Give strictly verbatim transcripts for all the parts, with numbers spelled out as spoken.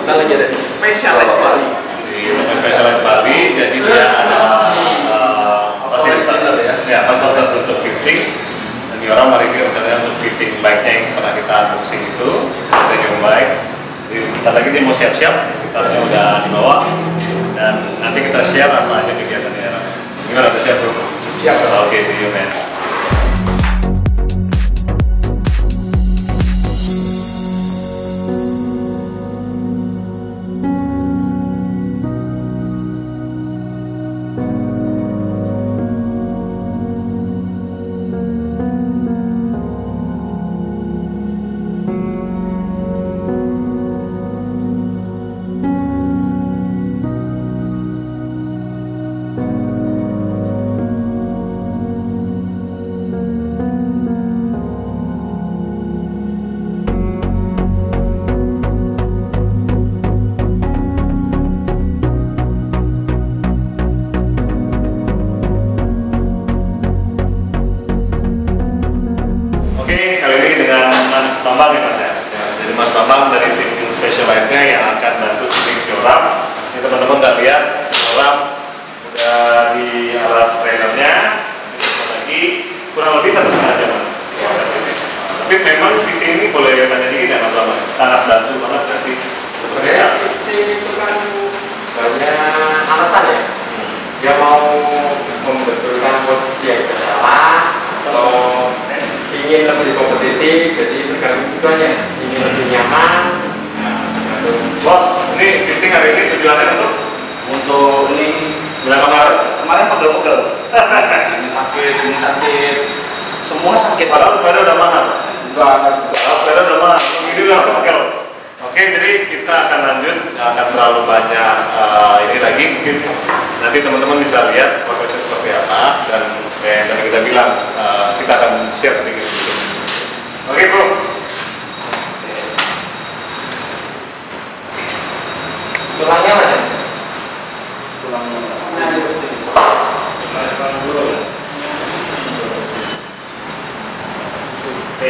kita lagi ada di Specialized Bali. Di Specialized Bali, jadi dia ada uh, fasilitas ya, ya fasilitas untuk fitting. Dan di orang mari kita rencananya untuk fitting bike-nya yang pernah kita unboxing itu, premium bike. Jadi kita lagi dia mau siap-siap, tasnya udah dibawa, dan nanti kita share apa aja kegiatannya. Gimana, udah siap bro? Siap. Oke, okay, see you man. Mas Bambang ya Mas ya. Jadi Mas Bambang dari tim Specialized-nya yang akan bantu fitting showram. Ini teman-teman udah lihat showram udah di alat trailernya. Ini lagi kurang lebih satu setengah jam proses ini. Tapi memang fitting ini boleh tanya dikit ya Mas Bambang. Sangat bantu banget nanti. Sebenarnya fitting itu kan banyak alasan ya. Dia mau membetulkan posisi yang salah atau ingin lebih kompetitif, jadi tergantung kebutuhannya. Ingin lebih nyaman. Bos, ini fitting hari ini tujuannya untuk Untuk ini berapa kemarin? kemarin pegel-pegel. Ini sakit, ini sakit, semua sakit. Padahal sepeda udah mahal. Banget. Padahal sepeda udah mahal. Ini udah pegel. Oke, jadi kita akan lanjut, akan terlalu banyak uh, ini lagi mungkin nanti teman-teman bisa lihat prosesnya seperti apa, dan kayak yang kita bilang uh, kita akan share sedikit sedikit. Oke bro. Tulangnya mana? Tulangnya. Tulang dulu ya. Oke.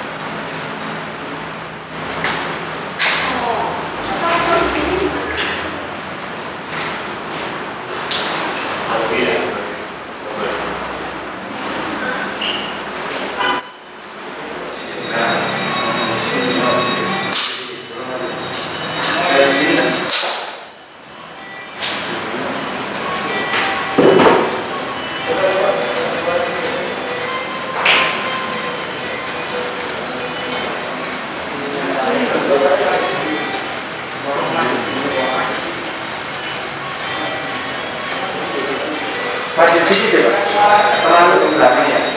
Maju sedikit ya Pak, terlalu ke belakang ya.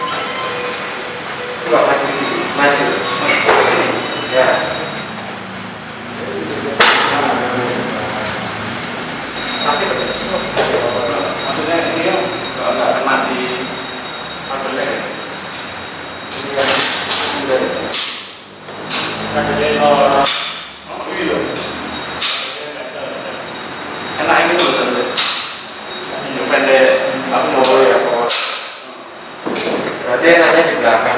Coba maju sedikit, maju. Ya. Sakit betul. Maksudnya ini kalau nggak kena di maksudnya sakitnya oh iya enak ini loh tante. Pendek, aku mau ya kok. Berarti enaknya di belakang.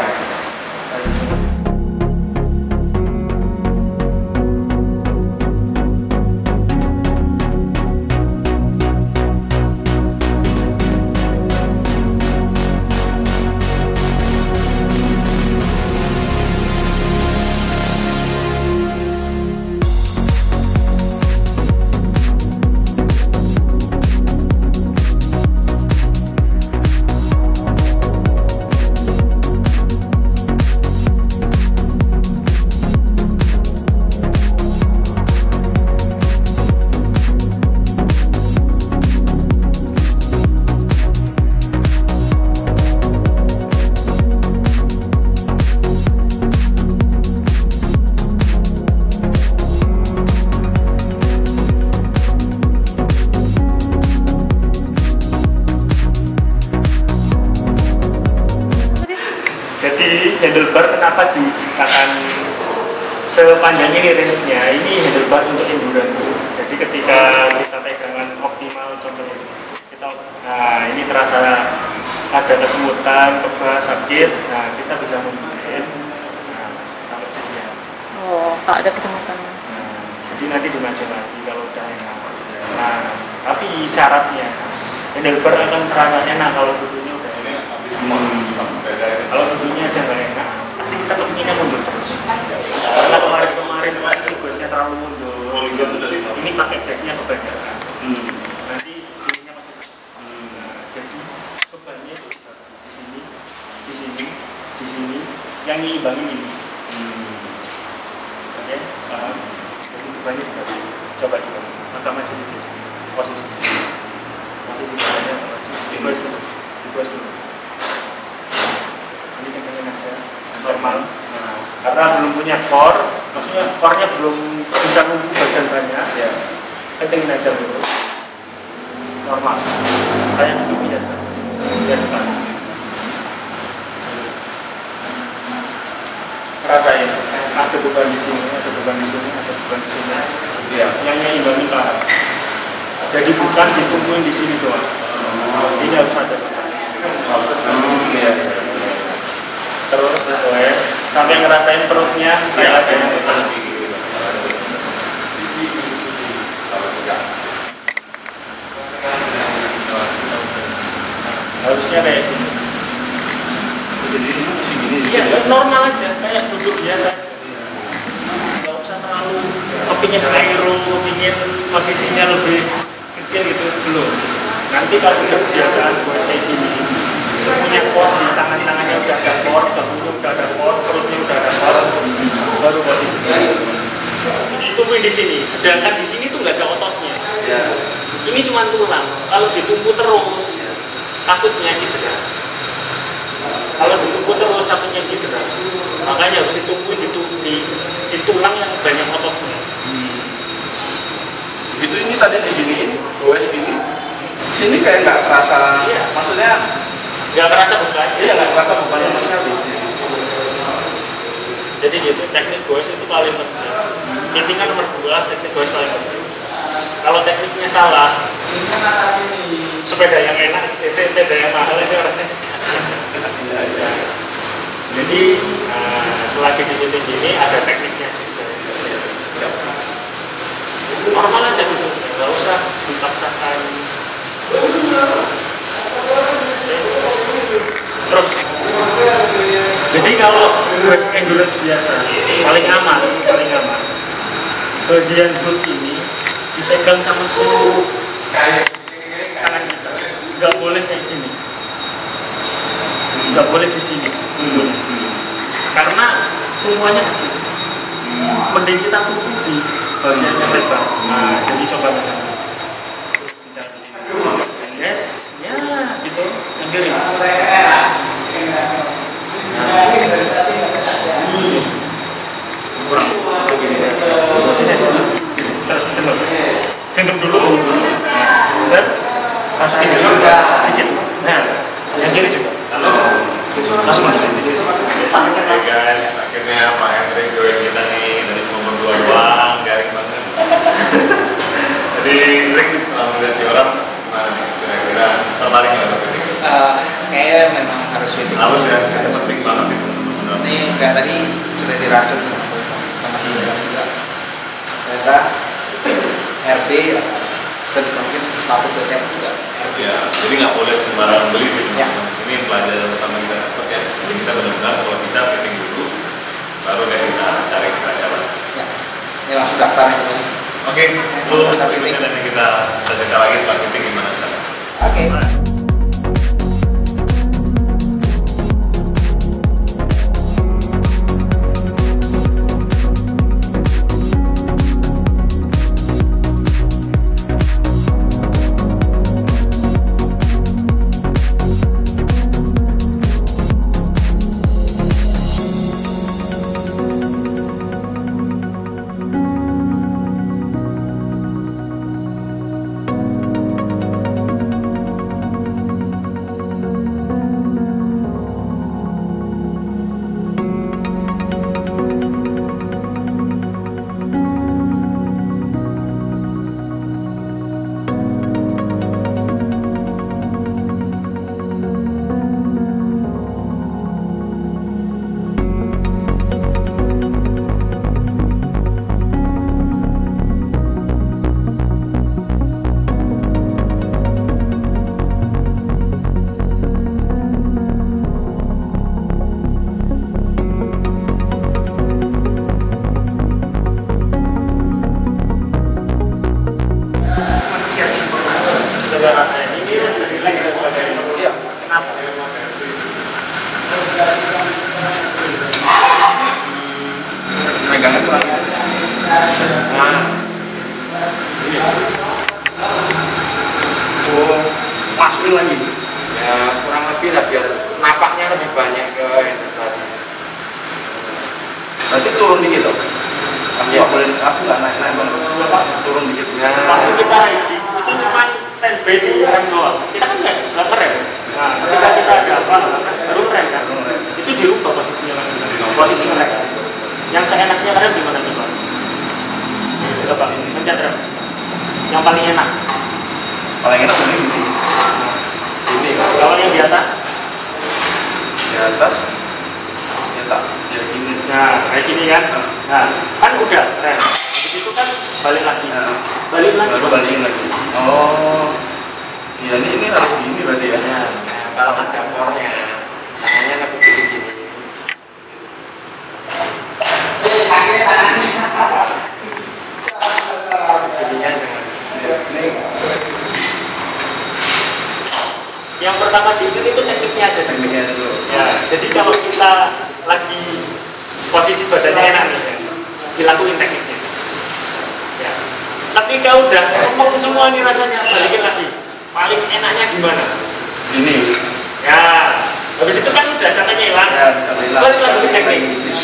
Jadi handlebar kenapa diciptakan sepanjang ini range-nya? Ini handlebar untuk endurance. Jadi ketika kita pegangan optimal, contohnya kita, nah ini terasa ada kesemutan, kebas, sakit, nah kita bisa mundurin, nah sampai sekian. Oh, kalau ada kesemutan. Nah, Jadi nanti dimaju lagi kalau udah enak. Nah, tapi syaratnya handlebar akan terasa enak kalau duduknya udah enak. Kalau duduknya aja nggak enak, pasti kita kepinginnya mundur terus. Karena kemarin-kemarin posisi gosnya terlalu mundur. Ini pakai backnya kebanyakan. Nanti sininya pasti sakit. Nah, jadi bebannya itu di sini, di sini, di sini, yang nyimbangin ini. Oke, paham? Jadi bebannya juga coba juga. Maka maju dikit. Posisi sini. Posisi bebannya maju. Dibos dulu. Dibos dulu. Ini kencengin aja. Normal. Nah, karena belum punya core, maksudnya core-nya belum bisa nunggu bagian banyak, ya kencengin aja dulu. Normal. Kayak duduk biasa. Biar depan. Rasain. Ada beban di sini, ada beban di sini, ada beban di sini. Iya. Yang nyimbangin paha. Jadi bukan ditungguin di sini doang. Sini harus ada beban. Hmm, iya. Terus gue sampai ngerasain perutnya kayak ada yang beban. Harusnya kayak gini. Jadi ini masih gini. Iya, normal aja, kayak duduk biasa aja. Gak usah terlalu kepingin aero, kepingin posisinya lebih kecil gitu, belum. Nanti kalau udah kebiasaan gue kayak gini, punya core di tangan-tangannya udah ada core, bahunya udah ada core, perutnya udah ada core, baru posisinya. Ditungguin di sini, sedangkan di sini tuh nggak ada ototnya. Ya. Ini cuma tulang. Kalau ditunggu terus, takutnya cedera. Kalau ditunggu terus takutnya cedera. Makanya harus ditungguin di, di, di tulang yang banyak ototnya. Hmm. Begitu ini tadi diginiin, goes gini. Sini kayak nggak kerasa. Iya. Maksudnya Nggak kerasa beban. iya nggak kerasa beban sama sekali. Jadi gitu, teknik goes itu paling penting. Intinya nomor dua, teknik goes paling penting. Kalau tekniknya salah, sepeda yang enak, sepeda yang mahal itu harusnya. Jadi uh, selagi dibikin gini ada tekniknya. Normal aja gitu, nggak usah dipaksakan. Terus, jadi kalau goes endurance biasa, paling aman, paling aman. Bagian hood ini dipegang sama seluruh tangan kita, nggak boleh kayak gini, nggak boleh di sini, karena tumpuannya kecil. Mending kita tutupi bagian yang lebar. Nah, jadi coba kita yes, ya gitu, sendiri. Kurang begini terus gendong gendong dulu set masukin dulu sedikit. Nah yang kiri juga langsung masukin dikit. Oke guys, akhirnya Pak Hendrik join kita nih dari nomor dua doang, garing banget. Jadi Hendrik setelah melihat di orang gimana nih kira-kira tertarik nggak untuk ini? Kayaknya memang harus sweeping. Harus ya, itu penting banget sih teman-teman. Ini kayak tadi sudah diracun sama sama si Indra juga. Ternyata R B sebisa mungkin sepatu B T F juga. Ya, jadi nggak boleh sembarangan beli sih. Ya. Ini pelajaran pertama kita dapat ya. Jadi kita benar-benar kalau bisa fitting dulu, baru deh kita cari cara. Ya. Ini langsung daftar ya. Oke, itu nanti kita cerita lagi setelah fitting gimana cara. Oke. juga rasanya ini lebih relax daripada yang sebelumnya. Iya. Kenapa? Megangnya kurang. Nah, ini Oh, masukin lagi. ya kurang lebih lah biar napaknya lebih banyak ke itu tadi. Berarti turun dikit dong. Aku Iya. nggak boleh, aku nggak naik naik banget. Turun dikit. Waktu kita riding itu cuma standby di rem doang. Kita kan nggak nggak ngerem. Nah, ketika kita ada apa, baru rem kan. Itu dirubah posisinya lagi. Posisi ngerem. Yang seenaknya ngerem di mana coba? Coba pencet rem. Yang paling enak. Paling enak ini ini. Ini Kalau yang di atas, Di atas. Ya tak. Ya gini. nah kayak gini kan. Nah, kan udah rem. Habis itu kan balik lagi. Nah, Balik lagi. baru balikin lagi. Oh. Iya ini ini harus gini berarti ya. nah, kalau ada pornya tangannya lebih gini. Sininya jangan. Ini Yang pertama diingat itu tekniknya aja. tekniknya dulu. Ya, jadi kalau kita lagi posisi badannya enak nih, ya, dilakuin tekniknya. Ya. Ketika udah ngomong semua nih rasanya, balikin lagi. Paling enaknya gimana? Ini. Ya, habis itu kan udah capeknya hilang. Ya bisa bilang. Balik lagi ke teknik.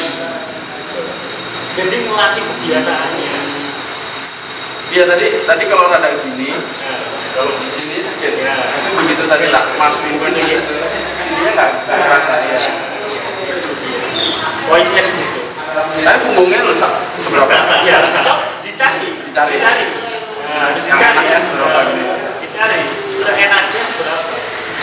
Jadi melatih kebiasaannya. Iya tadi tadi kalau rada gini, Ya. kalau di sini sakit. Ya. Tapi begitu tadi tak masukin ke sini, sininya nggak nggak kerasa ya. Poinnya di situ. Tapi punggungnya lu se- seberapa? Ya, dicari. Dicari. Dicari. Nah, harus Yang dicari. enaknya seberapa gini? Dicari. Seenaknya seberapa.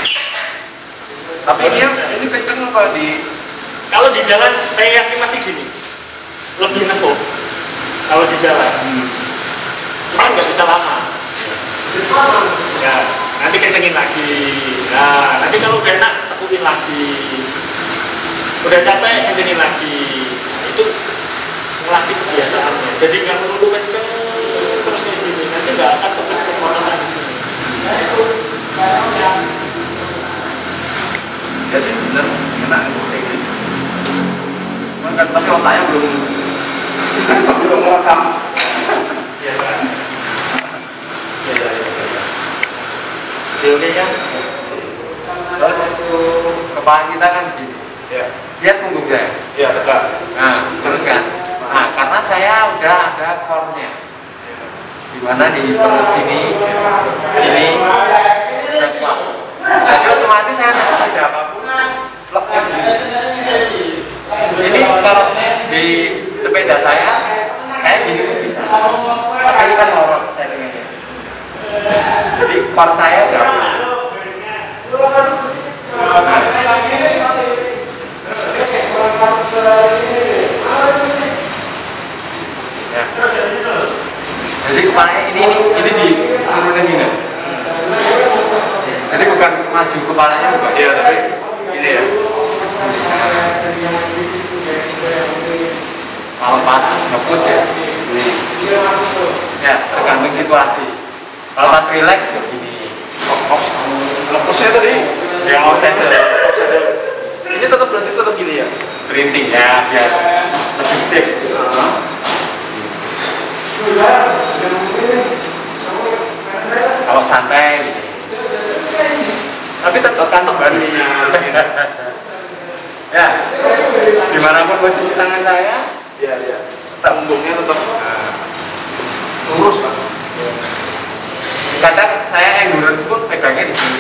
Tapi ini ini kenceng apa di? Kalau di jalan saya yakin masih gini, lebih nempel. Kalau di jalan, cuma nggak bisa lama. Ya, nanti kencengin lagi. Nah, nanti kalau udah enak tekuin lagi. Udah capek kencengin lagi. Nah, itu melatih kebiasaannya. Jadi nggak perlu kenceng terus kayak gini. Nanti nggak akan ketemu kemotoran di sini. Ya sih bener, enak kayak gini. Cuman kan tapi otaknya belum belum merekam. Biasa. Ya ya ya. Ya, oke kan? Terus kepala kita kan gini. Ya Lihat punggung saya. ya tegak. Nah, terus kan. Nah, karena saya udah ada core-nya. Di mana di perut sini, sini sudah kuat. Jadi otomatis saya nggak ada apapun, pleknya begini. Ini kalau di sepeda saya, kayak gini pun bisa. Tapi ini kan lorot settingannya. Jadi core saya udah habis. Nah, ya. Jadi kepalanya ini ini ini di turunin gini. Jadi bukan maju kepalanya bukan. Iya tapi ini ya. Kalau pas ngepush ya. Ini. Ya tergantung situasi. Kalau pas relax begini. Lepasnya tadi. Yang outsider. Ini tetap berarti tetap gini ya. Printing ya biar lebih safe. Kalau santai gitu. Tapi tetap kantong badannya harus gini. Ya, dimanapun posisi tangan saya, Iya iya. Punggungnya tetap lurus kan. kadang saya endurance pun pegangnya di sini.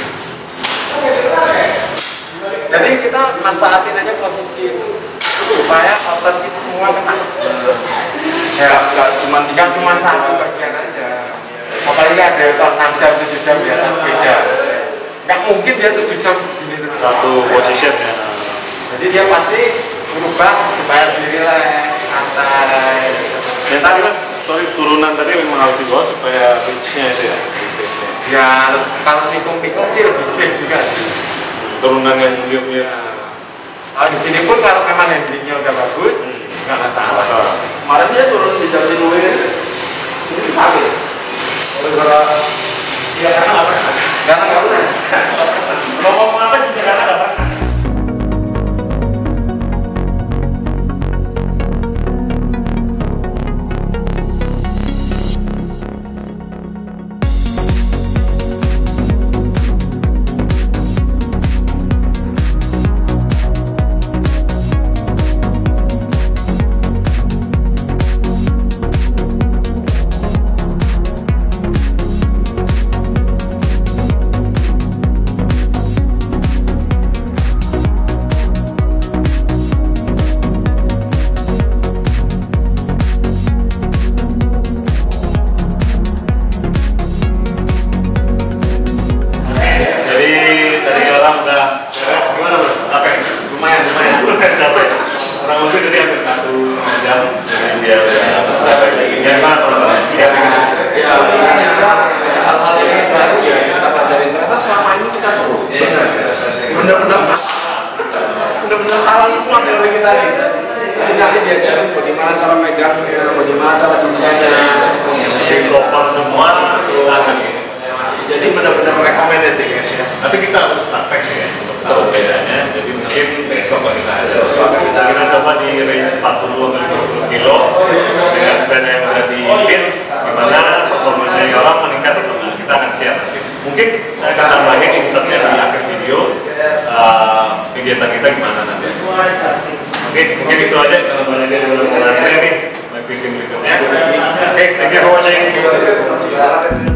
Jadi kita manfaatin aja posisi itu supaya otot kita semua kena. Ya, Nggak cuma di nggak sini. cuma satu bagian aja. Apalagi ada otot enam jam, tujuh jam di atas beda. Nggak mungkin dia tujuh jam gini terus. Satu position ya. Jadi dia pasti berubah supaya lebih relax, santai. Dan tadi kan, sorry turunan tadi memang harus dibawa supaya reach-nya itu ya. Ya, kalau tikung-tikung sih lebih safe juga sih. Turunan yang liuk-liuk. Kalau di sini pun kalau memang handlingnya udah bagus, nggak masalah. Kemarin dia turun di jalan Luwe. Ini sakit. Gara-gara Ya karena apa? Karena nggak pernah. Ngomong apa juga karena nggak pernah. Lumayan, lumayan. Capek. Kurang lebih tadi hampir satu setengah jam. Jadi dia udah selesai. Gimana perasaan? Ya, ya makanya ada hal-hal yang baru ya yang kita pelajarin. Ternyata selama ini kita tuh benar, benar-benar benar-benar salah semua teori kita ini. Jadi nanti diajarin bagaimana cara megangnya, bagaimana cara duduknya, posisinya. Proper semua. Sangat. Jadi benar-benar recommended ya guys ya. Tapi kita harus praktek ya untuk tahu bedanya. Jadi mungkin besok kita ada. Besok kita, kita coba di range empat puluh sampai lima puluh kilo dengan sepeda yang udah di fit. Gimana performanya orang meningkat atau enggak? Kita akan share nanti. Mungkin saya akan tambahin insertnya di akhir video uh, kegiatan kita gimana nanti. Oke, mungkin itu aja kalau banyaknya di belakang nih. Live video berikutnya. Oke, thank you for watching.